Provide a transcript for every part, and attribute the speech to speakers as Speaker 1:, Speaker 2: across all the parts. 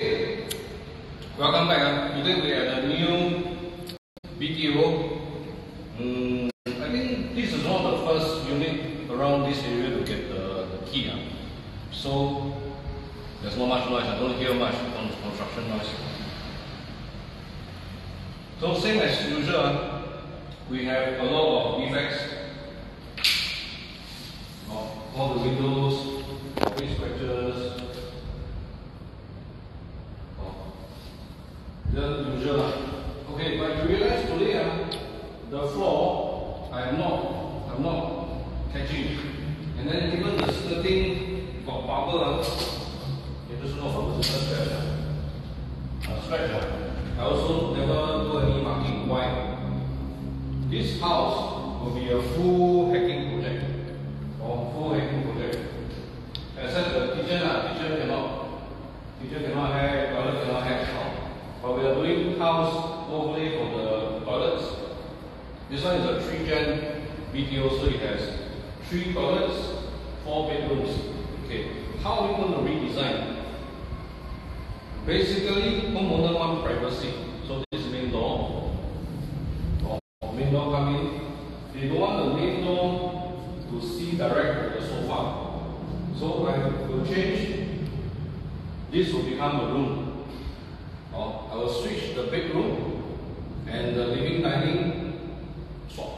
Speaker 1: Welcome back. Today we are at a new BTO. I think this is one of the first unit around this area to get the key. So there's not much noise. I don't hear much construction noise. So same as usual, we have a lot of defects. All the windows, face scratches. The usual. Okay, but you realize today the floor I'm not catching. And then even the skirting got bubble. It is not from the scratch. I also never do any marking. Why? This house will be a full hacking project. Except the kitchen cannot hack, toilet cannot hack. But we are doing house overlay for the toilets. This one is a 3-gen BTO, so it has 3 toilets, 4 bedrooms. Okay, how are we going to redesign? Basically, homeowner want privacy. So this main door, main door come in. They don't want the main door to see direct to the sofa. So I will change. This will become a room. I will switch the bedroom and the living dining swap.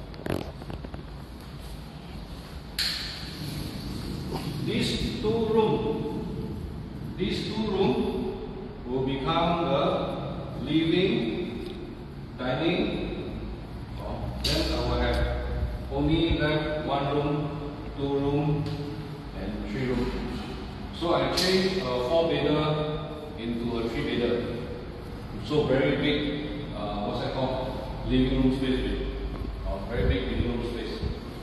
Speaker 1: These two rooms will become the living, dining. Then I will have only left 1 room, 2 room, and 3 rooms. So I changed a 4-bedder into a 3-bedder. So very big, what's that called? Living room space. Very big living room space.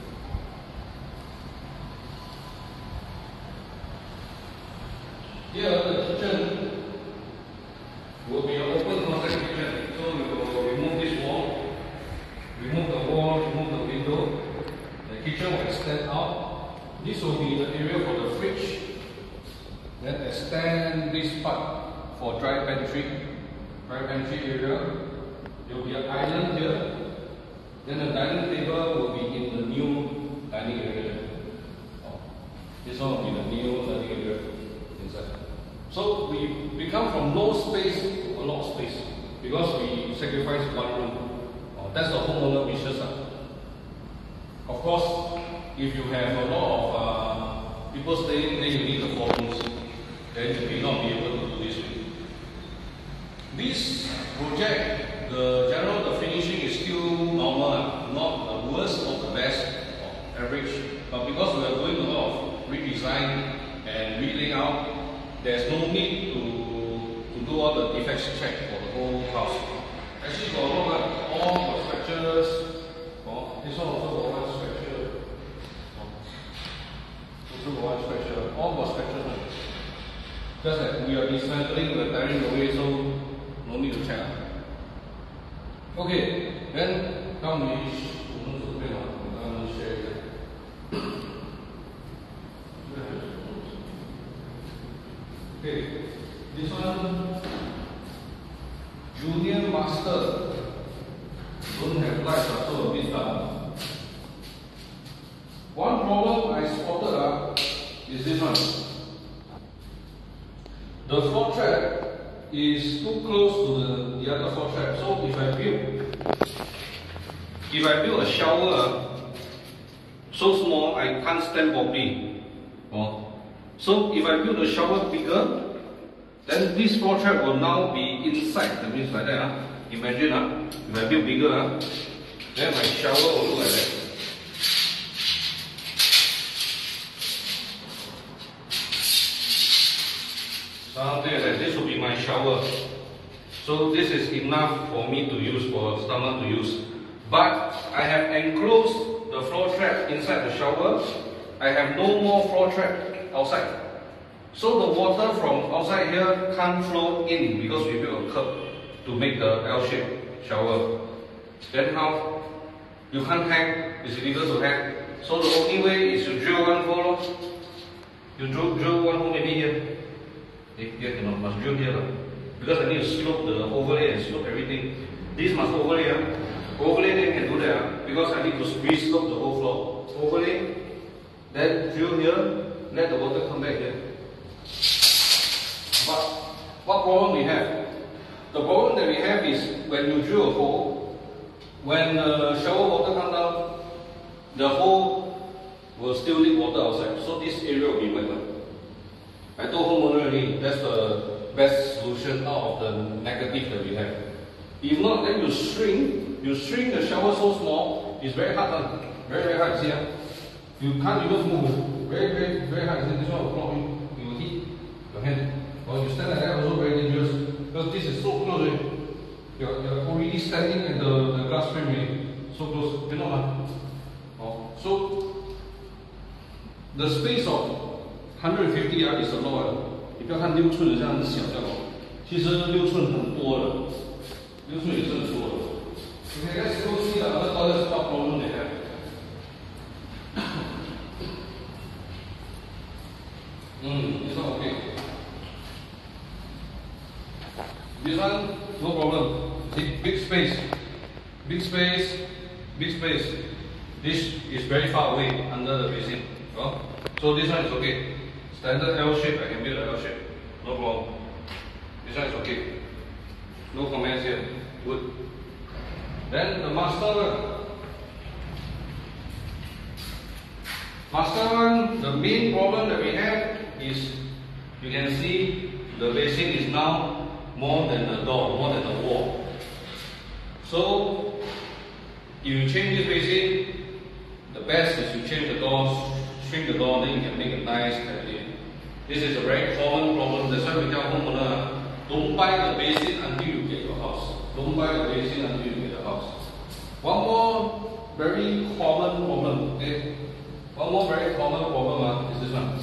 Speaker 1: Here the kitchen will be an open concept kitchen. So we will remove this wall, remove the wall, remove the window. The kitchen will extend out. This will be the area for the fridge. Then extend this part for dry pantry area. There will be an island here. Then the dining table will be in the new dining area. This one will be the new dining area inside. So we become from no space to a lot of space because we sacrifice 1 room. That's the homeowner wishes. Of course, if you have a lot of people staying, then you need the 4 rooms. Then you may not be able to do this. This project, the finishing is still normal, not the worst or the best, or average. But because we are doing a lot of redesign and re-layout, there's no need to do all the defects check for the whole house. Actually, got a lot of all the scratches. This one also got 1 scratcher. Also got 1 scratcher. All got scratches. Just like we are dismantling, we are tearing away, so no need to check. Okay, then come we share it. Okay, this one junior master don't have lights, so a bit dark. One problem I spotted is this one. The floor trap is too close to the other floor trap. So if I build a shower so small I can't stand properly. So if I build a shower bigger, then this floor trap will now be inside. That means like that. Imagine if I build bigger, then my shower will look like that. Something like that. This will be my shower. So this is enough for me to use, for stomach to use. But I have enclosed the floor trap inside the shower. I have no more floor trap outside. So the water from outside here can't flow in because we built a curb to make the L-shaped shower. Then how? You can't hack, it's illegal to hack. So the only way is to drill 1 hole. You drill 1 hole maybe here. Here cannot, must drill here. Because I need to slope the overlay and slope everything. This must overlay. Overlay then can do that because I need to re-slope the whole floor. Overlay, then drill here, let the water come back here. But what problem we have? The problem that we have is when you drill a hole, when the shower water comes down, the hole will still leak water outside. So this area will be wet. I told homeowner already, that's the best solution out of the negative that we have. If not, then you shrink the shower so small, it's very hard. Very hard, see? You can't even move. Very hard. This one will block you. You will hit your hand. Or you stand like that, also very dangerous. Because this is so close. You're already standing at the glass frame already. So close. Cannot. So the space of 150 yards is a lot. 你不要看6寸的这样子小这样，其实6寸很多了，6寸也是很多了。Okay, let's go see the other toilet spot problem they have. This one okay. This one no problem. See, big space. This is very far away under the basin. So this one is okay. Standard L shape, I can build an L shape. No problem. This one is okay. No comments here. Good. Then the master one, the main problem that we have is, you can see the basin is now more than the door, more than the wall. So you change this basin, the best is you change the door, shrink the door, then you can make a nice pavilion. This is a very common problem. That's why we tell homeowner, don't buy the basin until you get your house. Don't buy the basin until you get the house. One more very common problem, okay? One more very common problem is this one.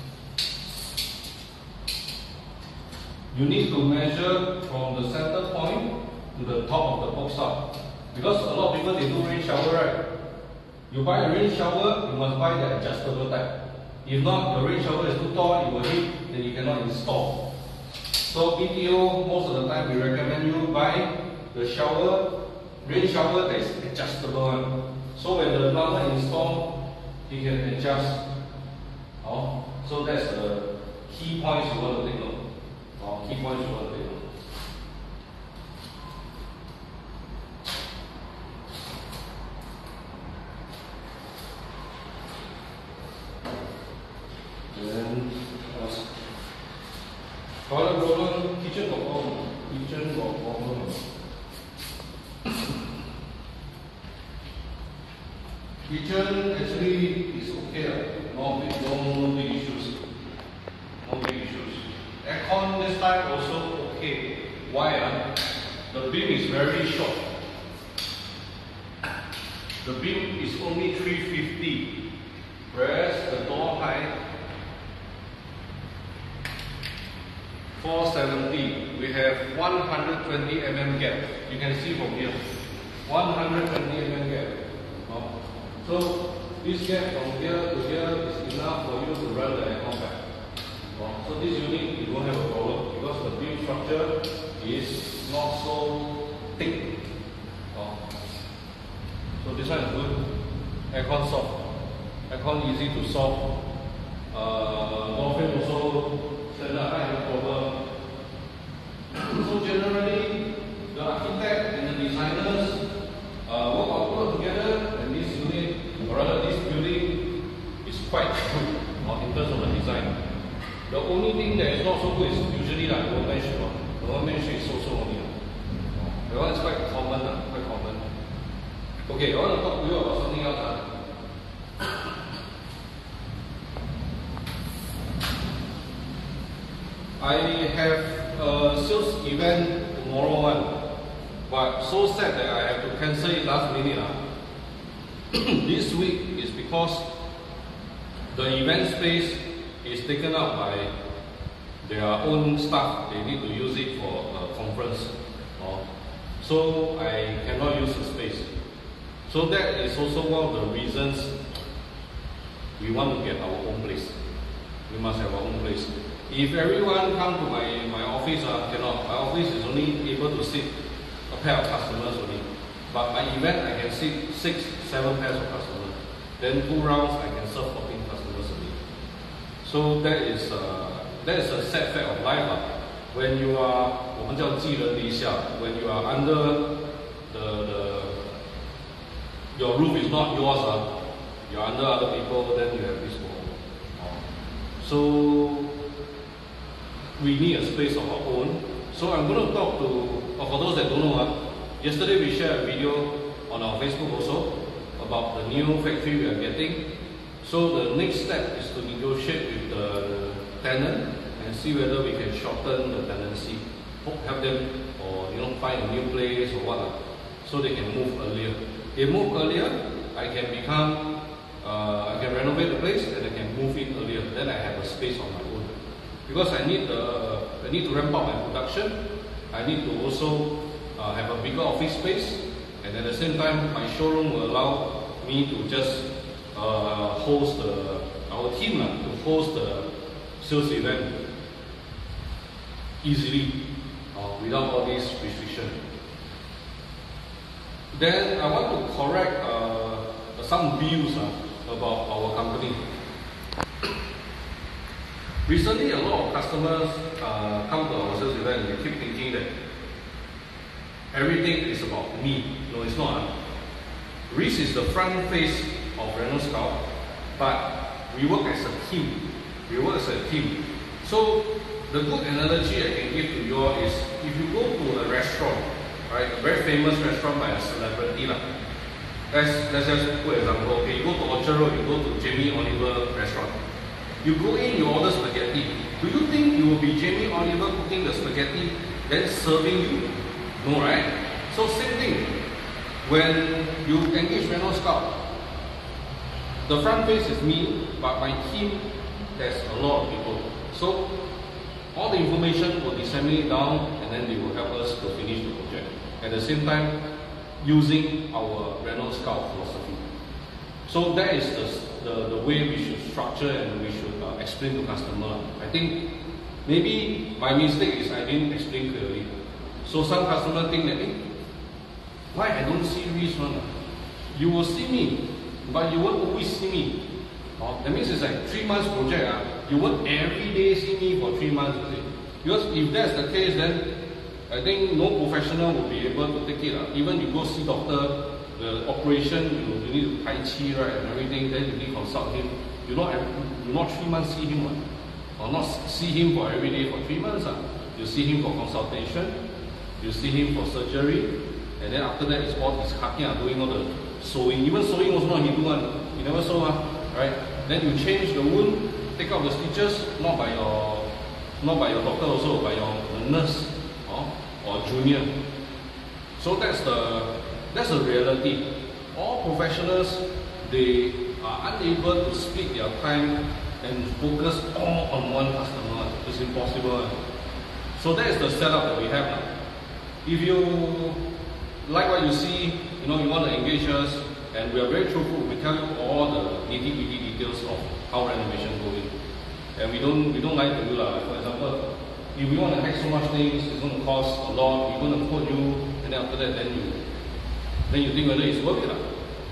Speaker 1: You need to measure from the center point to the top of the box top. Because a lot of people, they do rain shower, right? You buy a rain shower, you must buy the adjustable type. If not, the rain shower is too tall, it will hit, then you cannot install. So BTO, most of the time we recommend you buy the shower, rain shower that is adjustable one. So when the plumber install, he can adjust. So that's the key points you want to take note. Key points you want to take note. Then toilet problem, kitchen got problem. Kitchen actually is okay. No big issues. Aircon this time also okay. Why? The beam is very short. The beam is only 350, whereas the door height 470. We have 120 mm gap. You can see from here, 120 mm gap. So this gap from here to here is enough for you to run the aircon back. So this unit you don't have a problem because the beam structure is not so thick. So this one is good. Aircon soft. Aircon easy to solve. Door frame also standard, I have no problem. So generally, the architect and the designers work together, and this unit, or rather this building, is quite good in terms of the design. The only thing that is not so good is usually like the workmanship. The workmanship is so only. That one is quite common. Okay, I want to talk to you about something else. I have a sales event tomorrow but so sad that I have to cancel it last minute. This week is because the event space is taken up by their own staff. They need to use it for a conference. So I cannot use the space. So that is also one of the reasons we want to get our own place. We must have our own place. If everyone come to my office, cannot. My office is only able to sit a pair of customers only. But my event, I can sit 6, 7 pairs of customers. Then 2 rounds, I can serve 14 customers a day. So that is a sad fact of life. When you are, 我们叫寄人篱下, when you are under your roof is not yours, you're under other people, then you have this problem. So we need a space of our own. So I'm going to talk to, for those that don't know, yesterday we shared a video on our Facebook also about the new factory we are getting. So the next step is to negotiate with the tenant and see whether we can shorten the tenancy, help them, or find a new place or what, so they can move earlier. They move earlier, I can renovate the place and I can move in earlier. Then I have a space on my own. Because I need to ramp up my production. I need to also have a bigger office space, and at the same time, my showroom will allow me to just host our team to host the sales event easily without all these restrictions. Then I want to correct some views about our company. Recently, a lot of customers come to our sales event and they keep thinking that everything is about me. No, it's not. Reese is the front face of Renault Scout, but we work as a team. So the good analogy I can give to you all is, if you go to a restaurant, right, a very famous restaurant by a celebrity, let's just put an example. Okay, you go to Orchard Road, you go to Jamie Oliver restaurant. You go in, you order spaghetti. Do you think you will be Jamie Oliver cooking the spaghetti, then serving you? No, right? So same thing. When you engage Renault Scout, the front face is me, but my team has a lot of people. So all the information will disseminate down, and then they will help us to finish the project. At the same time, using our Renault Scout philosophy. So that is the way we should structure and we should explain to customer. I think maybe my mistake is I didn't explain clearly. So some customer think that, why I don't see Reese one? You will see me, but you won't always see me. That means it's like 3 months project. You won't every day see me for 3 months. Because if that's the case, then I think no professional will be able to take it. Even you go see doctor, the operation, you need to Tai Chi, right, and everything, then you need to consult him. You not 3 months see him, or not see him for every day for 3 months. You see him for consultation, you see him for surgery, and then after that it's all his hacking, doing all the sewing. Even sewing was not he do one. He never sew, right? Then you change the wound, take out the stitches, not by your doctor also, by your nurse or junior. So that's the reality. All professionals, they are unable to split their time and focus all on one customer. It's impossible. So that is the setup that we have now. If you like what you see, you want to engage us, and we are very truthful. We tell you all the nitty-gritty details of how renovation goes in, and we don't lie to you. For example, if we want to hack so much things, it's going to cost a lot. We're going to quote you, and then after that, then you think whether it's worth it.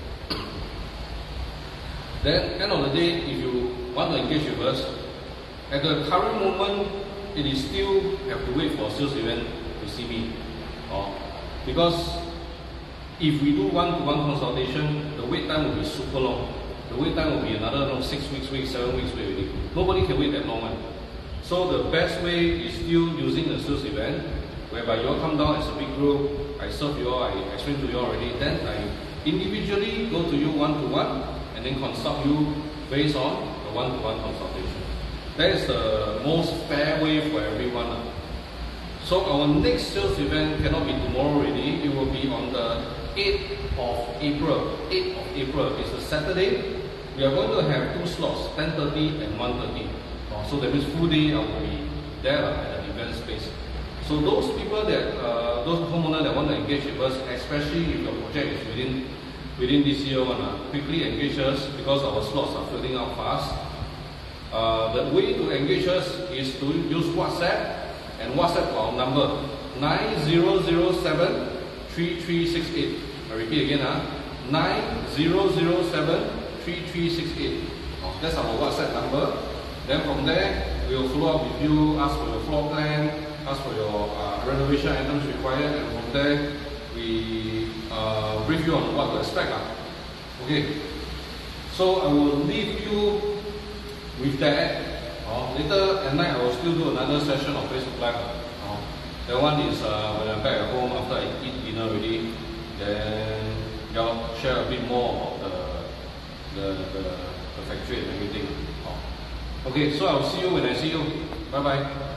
Speaker 1: Then, end of the day, if you want to engage with us, at the current moment, it is still have to wait for a sales event to see me, because if we do one-to-one consultation, the wait time will be super long. The wait time will be another 6 weeks, 7 weeks already. Nobody can wait that long. So the best way is still using the sales event, whereby you all come down as a big group, I serve you all, I explain to you already, then I individually go to you one-to-one and then consult you based on the one-to-one consultation. That is the most fair way for everyone. So our next sales event cannot be tomorrow already, it will be on the 8th of April. 8th of April is a Saturday. We are going to have 2 slots, 10:30 and 1:30. So that means full day I will be there at the event space. So those people that, those homeowners that want to engage with us, especially if your project is within this year, quickly engage us because our slots are filling out fast. The way to engage us is to use WhatsApp, and WhatsApp to our number 9007-3368. I repeat again, 9007-3368. That's our WhatsApp number. Then from there, we will follow up with you, ask for your floor plan, ask for your renovation items required, and from there, we brief you on what to expect. Okay, so I will leave you with that. Later at night, I will still do another session of Facebook Live. That one is when I'm back at home after I eat dinner already. Then I'll share a bit more about the factory and everything. Okay, so I'll see you when I see you. Bye bye.